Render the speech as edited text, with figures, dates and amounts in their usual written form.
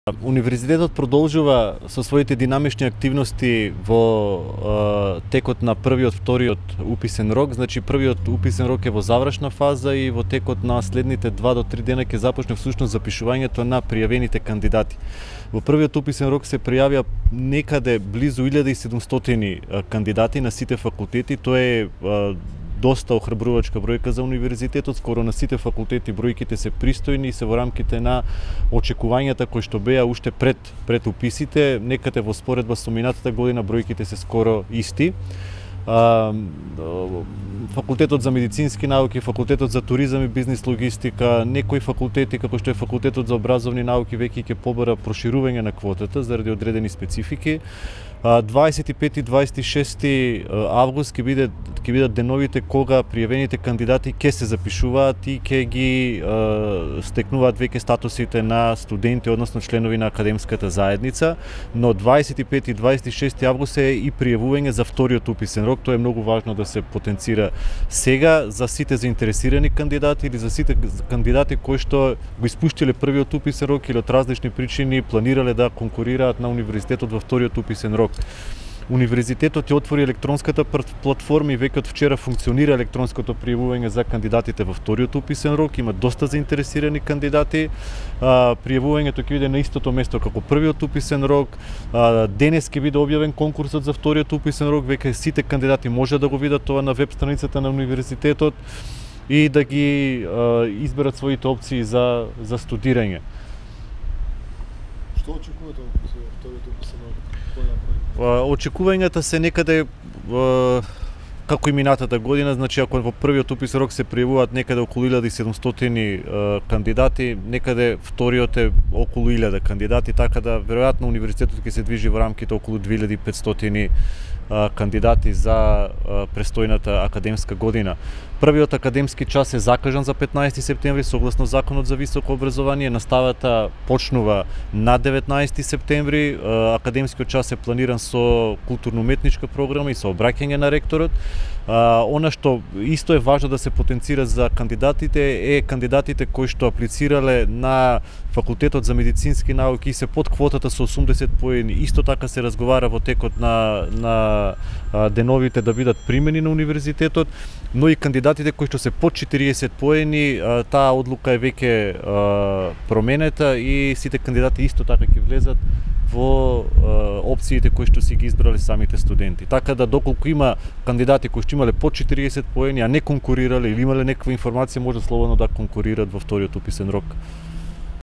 Универзитетот продолжува со своите динамични активности во текот на првиот, вториот уписен рок. Значи првиот уписен рок е во завршна фаза и во текот на следните 2 до 3 дена ќе започне всушност запишувањето на пријавените кандидати. Во првиот уписен рок се пријавија некаде близу 1700 кандидати на сите факултети. Тоа е доста охрабрувачка бројка за универзитетот, скоро на сите факултети бројките се пристојни и се во рамките на очекувањата кои што беа уште пред уписите. Некаде во споредба со минатата година бројките се скоро исти. Факултетот за медицински науки, факултетот за туризам и бизнис логистика, некои факултети како што е факултетот за образовни науки веќе ќе побара проширување на квотата заради одредени специфики. 25 и 26 август ќе бидат деновите кога пријавените кандидати ќе се запишуваат и ќе ги стекнуваат веќе статусите на студенти, односно членови на академската заедница, но 25 и 26 август е и пријавување за вториот уписен рок. Тоа е многу важно да се потенцира сега за сите заинтересирани кандидати или за сите кандидати кои што го испуштиле првиот уписен рок или од различни причини планирале да конкурираат на универзитетот во вториот уписен рок. Универзитетот ја отвори електронската платформа и веќе од вчера функционира електронското пријавување за кандидатите во вториот уписен рок. Има доста заинтересирани кандидати. Пријавувањето ќе биде на истото место како првиот уписен рок. Денес ќе биде објавен конкурсот за вториот уписен рок. Веќе сите кандидати може да го видат тоа на веб страницата на универзитетот и да ги изберат своите опции за студирање. Што очекувате од вториот уписен рок? Очекувањата се некаде како и минатата година, значи ако во првиот уписен рок се пријавуваат некаде околу 1700 кандидати, некаде вториот е околу 1000 кандидати, така да веројатно универзитетот ќе се движи во рамките околу 2500 кандидати за престојната академска година. Првиот академски час е закажан за 15 септември согласно Законот за високо образование. Наставата почнува на 19 септември. Академскиот час е планиран со културно-уметничка програма и со обраќање на ректорот. Она што исто е важно да се потенцира за кандидатите е кандидатите кои што аплицирале на Факултетот за медицински науки и се под квотата со 80 поени. Исто така се разговара во текот на деновите да бидат примени на универзитетот, но и кандидатите кои што се под 40 поени, таа одлука е веќе променета и сите кандидати исто така ќе влезат во опциите кои што си ги избрале самите студенти. Така да доколку има кандидати кои што имале под 40 поени, а не конкурирале или имале некаква информација, може слободно да конкурираат во вториот уписен рок.